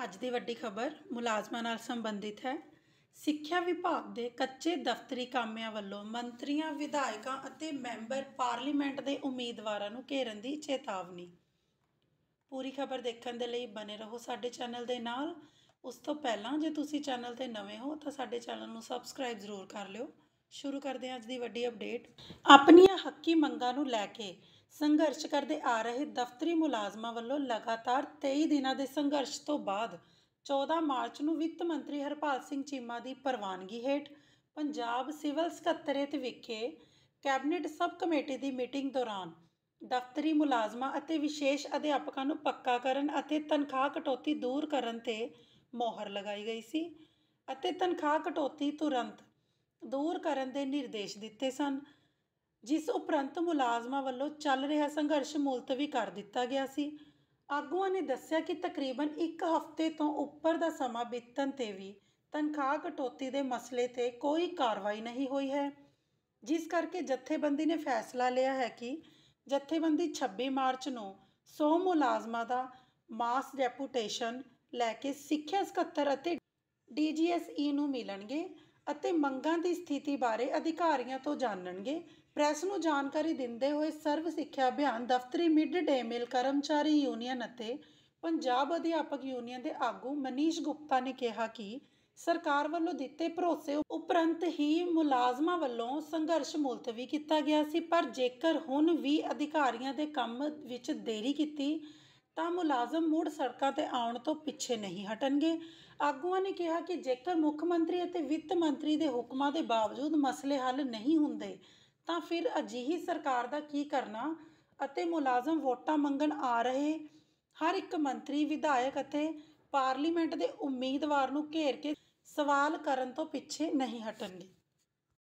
ਅੱਜ ਦੀ ਵੱਡੀ ਖਬਰ ਮੁਲਾਜ਼ਮਾਂ ਨਾਲ ਸੰਬੰਧਿਤ ਹੈ। ਸਿੱਖਿਆ ਵਿਭਾਗ ਦੇ ਕੱਚੇ ਦਫ਼ਤਰੀ ਕਾਮਿਆਂ ਵੱਲੋਂ ਮੰਤਰੀਆਂ, ਵਿਧਾਇਕਾਂ ਅਤੇ ਮੈਂਬਰ ਪਾਰਲੀਮੈਂਟ ਦੇ ਉਮੀਦਵਾਰਾਂ ਨੂੰ ਘੇਰਨ ਦੀ ਚੇਤਾਵਨੀ। ਪੂਰੀ ਖਬਰ ਦੇਖਣ ਦੇ ਲਈ ਬਨੇ ਰਹੋ ਸਾਡੇ ਚੈਨਲ ਦੇ ਨਾਲ। ਉਸ ਤੋਂ ਪਹਿਲਾਂ ਜੇ ਤੁਸੀਂ ਚੈਨਲ ਤੇ ਨਵੇਂ ਹੋ ਤਾਂ ਸਾਡੇ ਚੈਨਲ ਨੂੰ ਸਬਸਕ੍ਰਾਈਬ ਜ਼ਰੂਰ ਕਰ ਲਿਓ। ਸ਼ੁਰੂ ਕਰਦੇ ਹਾਂ ਅੱਜ ਦੀ ਵੱਡੀ ਅਪਡੇਟ। ਆਪਣੀਆਂ ਹੱਕੀ ਮੰਗਾਂ ਨੂੰ ਲੈ ਕੇ ਸੰਘਰਸ਼ ਕਰਦੇ ਆ ਰਹੇ ਦਫ਼ਤਰੀ ਮੁਲਾਜ਼ਮਾਂ ਵੱਲੋਂ ਲਗਾਤਾਰ 23 ਦਿਨਾਂ ਦੇ ਸੰਘਰਸ਼ ਤੋਂ ਬਾਅਦ 14 ਮਾਰਚ ਨੂੰ ਵਿੱਤ ਮੰਤਰੀ ਹਰਪਾਲ ਸਿੰਘ ਚੀਮਾ ਦੀ ਪ੍ਰਵਾਨਗੀ ਹੇਠ ਪੰਜਾਬ ਸਿਵਲ ਸਕੱਤਰੇਤ ਵਿਖੇ ਕੈਬਨਿਟ ਸਬ ਕਮੇਟੀ ਦੀ ਮੀਟਿੰਗ ਦੌਰਾਨ ਦਫ਼ਤਰੀ ਮੁਲਾਜ਼ਮਾਂ ਅਤੇ ਵਿਸ਼ੇਸ਼ ਅਧਿਆਪਕਾਂ ਨੂੰ ਪੱਕਾ ਕਰਨ ਅਤੇ ਤਨਖਾਹ ਕਟੌਤੀ ਦੂਰ ਕਰਨ ਤੇ ਮੋਹਰ ਲਗਾਈ ਗਈ ਸੀ ਅਤੇ ਤਨਖਾਹ ਕਟੌਤੀ ਤੁਰੰਤ ਦੂਰ ਕਰਨ ਦੇ ਨਿਰਦੇਸ਼ ਦਿੱਤੇ ਸਨ, ਜਿਸ ਉਪਰੰਤ ਮੁਲਾਜ਼ਮਾਂ ਵੱਲੋਂ ਚੱਲ ਰਿਹਾ ਸੰਘਰਸ਼ ਮੁਲਤਵੀ ਕਰ ਦਿੱਤਾ ਗਿਆ ਸੀ। ਆਗੂਆਂ ਨੇ ਦੱਸਿਆ ਕਿ ਤਕਰੀਬਨ 1 ਹਫ਼ਤੇ ਤੋਂ ਉੱਪਰ ਦਾ ਸਮਾਂ ਬੀਤਣ ਤੇ ਵੀ ਤਨਖਾਹ ਕਟੌਤੀ ਦੇ ਮਸਲੇ ਤੇ ਕੋਈ ਕਾਰਵਾਈ ਨਹੀਂ ਹੋਈ ਹੈ, ਜਿਸ ਕਰਕੇ ਜਥੇਬੰਦੀ ਨੇ ਫੈਸਲਾ ਲਿਆ ਹੈ ਕਿ ਜਥੇਬੰਦੀ 26 ਮਾਰਚ ਨੂੰ 100 ਮੁਲਾਜ਼ਮਾਂ ਦਾ ਮਾਸ ਡੈਪੂਟੇਸ਼ਨ ਲੈ ਕੇ ਸਿੱਖਿਆ ਸਕੱਤਰ ਅਤੇ DGSE ਨੂੰ ਮਿਲਣਗੇ ਅਤੇ ਮੰਗਾਂ ਦੀ ਸਥਿਤੀ ਬਾਰੇ ਅਧਿਕਾਰੀਆਂ ਤੋਂ ਜਾਣਨਗੇ। ਪ੍ਰੈਸ ਨੂੰ ਜਾਣਕਾਰੀ ਦਿੰਦੇ ਹੋਏ ਸਰਵ ਸਿੱਖਿਆ ਅਭਿਆਨ ਦਫ਼ਤਰੀ ਮਿਡ ਡੇ ਮੀਲ ਕਰਮਚਾਰੀ ਯੂਨੀਅਨ ਅਤੇ ਪੰਜਾਬ ਅਧਿਆਪਕ ਯੂਨੀਅਨ ਦੇ ਆਗੂ ਮਨੀਸ਼ ਗੁਪਤਾ ਨੇ ਕਿਹਾ ਕਿ ਸਰਕਾਰ ਵੱਲੋਂ ਦਿੱਤੇ ਭਰੋਸੇ ਉਪਰੰਤ ਹੀ ਮੁਲਾਜ਼ਮਾਂ ਵੱਲੋਂ ਸੰਘਰਸ਼ ਮੁਲਤਵੀ ਕੀਤਾ ਗਿਆ ਸੀ, ਪਰ ਜੇਕਰ ਹੁਣ ਵੀ ਅਧਿਕਾਰੀਆਂ ਦੇ ਕੰਮ ਵਿੱਚ ਦੇਰੀ ਕੀਤੀ ਤਾਂ ਮੁਲਾਜ਼ਮ ਮੁੜ ਸੜਕਾਂ ਤੇ ਆਉਣ ਤੋਂ ਪਿੱਛੇ ਨਹੀਂ ਹਟਣਗੇ। ਆਗੂਆਂ ਨੇ ਕਿਹਾ ਕਿ ਜੇਕਰ ਮੁੱਖ ਮੰਤਰੀ ਅਤੇ ਵਿੱਤ ਮੰਤਰੀ ਦੇ ਹੁਕਮਾਂ ਦੇ ਬਾਵਜੂਦ ਮਸਲੇ ਹੱਲ ਨਹੀਂ ਹੁੰਦੇ ਤਾਂ ਫਿਰ ਅਜਿਹੀ ਸਰਕਾਰ ਦਾ ਕੀ ਕਰਨਾ ਅਤੇ ਮੁਲਾਜ਼ਮ ਵੋਟਾਂ ਮੰਗਣ ਆ ਰਹੇ ਹਰ ਇੱਕ ਮੰਤਰੀ, ਵਿਧਾਇਕ ਅਤੇ ਪਾਰਲੀਮੈਂਟ ਦੇ ਉਮੀਦਵਾਰ ਨੂੰ ਘੇਰ ਕੇ ਸਵਾਲ ਕਰਨ ਤੋਂ ਪਿੱਛੇ ਨਹੀਂ ਹਟਣਗੇ।